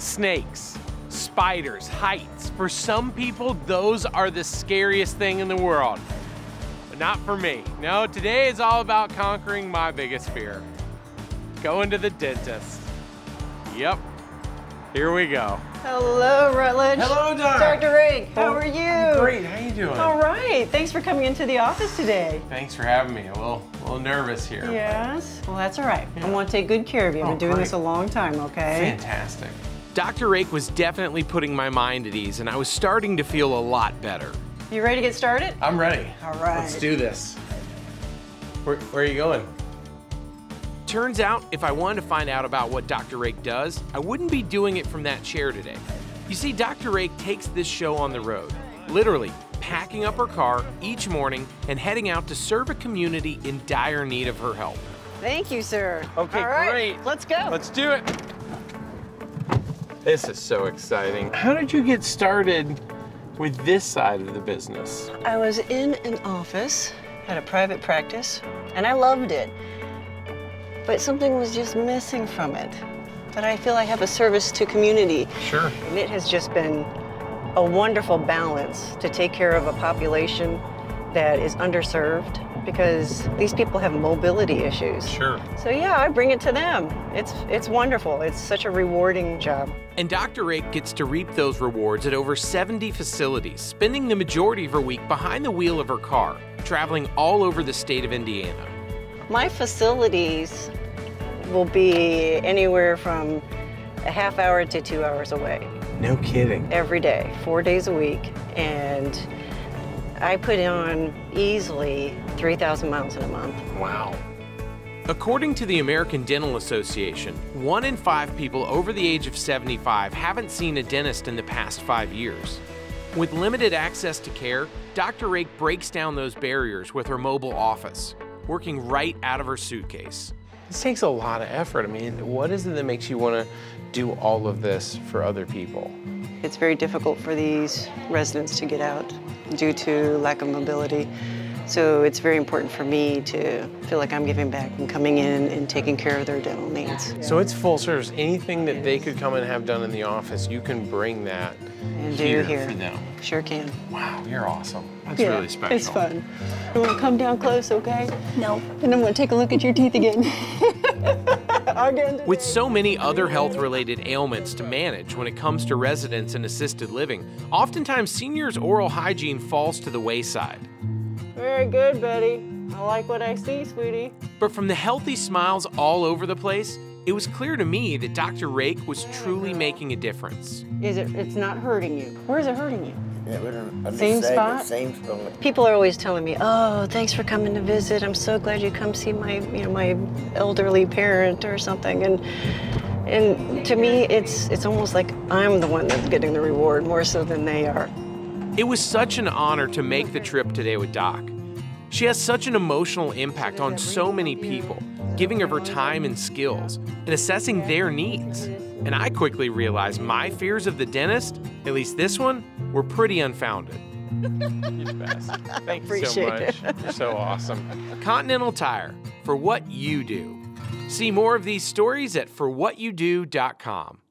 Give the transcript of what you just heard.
Snakes, spiders, heights. For some people, those are the scariest thing in the world. But not for me. No, today is all about conquering my biggest fear. Going to the dentist. Yep, here we go. Hello, Rutledge. Hello, Doc. Dr. Rake, how are you? Great, how you doing? All right, thanks for coming into the office today. Thanks for having me. A little nervous here. Yes, well, that's all right. I want to take good care of you. I've been doing this a long time, okay? Fantastic. Dr. Rake was definitely putting my mind at ease, and I was starting to feel a lot better. You ready to get started? I'm ready. All right. Let's do this. Where are you going? Turns out, if I wanted to find out about what Dr. Rake does, I wouldn't be doing it from that chair today. You see, Dr. Rake takes this show on the road, literally packing up her car each morning and heading out to serve a community in dire need of her help. Thank you, sir. Okay, all right, great. let's go. Let's do it. This is so exciting. How did you get started with this side of the business? I was in an office, had a private practice, and I loved it. But something was just missing from it. But I feel I have a service to community. Sure. And it has just been a wonderful balance to take care of a population that is underserved because these people have mobility issues. Sure. So yeah, I bring it to them. It's wonderful. It's such a rewarding job. And Dr. Rake gets to reap those rewards at over 70 facilities, spending the majority of her week behind the wheel of her car, traveling all over the state of Indiana. My facilities will be anywhere from a half hour to 2 hours away. No kidding. Every day, 4 days a week. And I put on easily 3,000 miles in a month. Wow. According to the American Dental Association, 1 in 5 people over the age of 75 haven't seen a dentist in the past 5 years. With limited access to care, Dr. Rake breaks down those barriers with her mobile office, working right out of her suitcase. This takes a lot of effort. I mean, what is it that makes you want to do all of this for other people? It's very difficult for these residents to get out due to lack of mobility. So it's very important for me to feel like I'm giving back and coming in and taking care of their dental needs. So it's full service. Anything that they could come and have done in the office, you can bring that and do here for them. Sure can. Wow, you're awesome. That's Yeah, really special. it's fun. You want to come down close, okay? No. And I'm going to take a look at your teeth again. With so many other health-related ailments to manage when it comes to residents in assisted living, oftentimes seniors' oral hygiene falls to the wayside. Very good, Betty. I like what I see, sweetie. But from the healthy smiles all over the place, it was clear to me that Dr. Rake was truly making a difference. It's not hurting you. Where is it hurting you? Yeah, Same spot? Same spot. People are always telling me, "Oh, thanks for coming to visit. I'm so glad you come see my, my elderly parent or something." And to me, it's almost like I'm the one that's getting the reward more so than they are. It was such an honor to make the trip today with Doc. She has such an emotional impact on so many people, giving of her time and skills and assessing their needs. And I quickly realized my fears of the dentist, at least this one, were pretty unfounded. You're the best. Thank you so much. You're so awesome. Continental Tire, for what you do. See more of these stories at forwhatyoudo.com.